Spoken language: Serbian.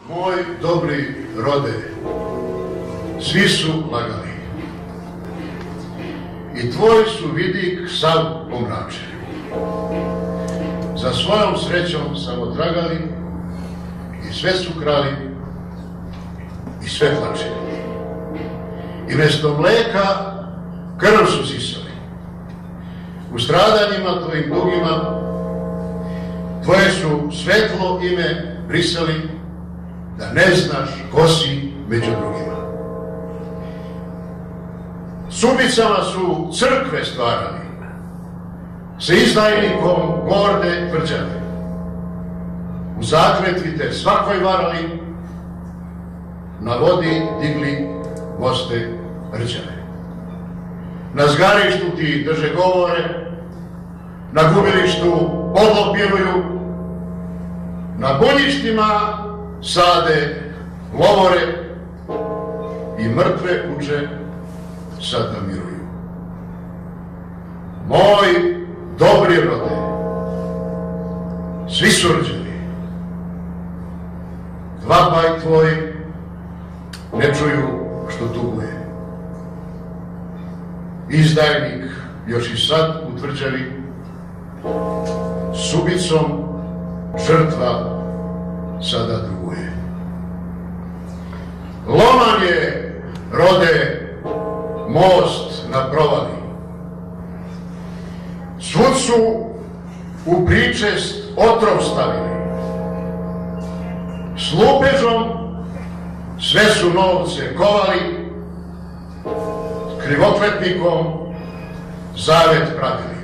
Moj dobri rode, svi su lagali i tvoj su vidik sav pomračen. Za svojom srećom samo tragali i sve su krali i sve tlačili. I mjesto mleka krv su sisali. U stradanjima tvojim dugima tvoje su svetlo ime brisali, da ne znaš ko si među drugima. S ubicama su crkve stvarali, sa izdajnikom gorde tvrđave. U zakletvi te svakoj varali, na vodi digli moste rđave. Na zgarištu ti drže govore, na gubilištu podlo piruju, na boljištima sade lovore i mrtve kuće sad namiruju. Moj dobri rode, svi su rđavi, vapaj tvoj ne čuju što tuguje. Izdajnik još i sad u tvrđavi, s ubicom žrtva sada druguje. Loman je, rode, most na provali. Svud su u pričest otrov stavili. S lupežom sve su novce kovali, s krivokletnikom zavet pravili.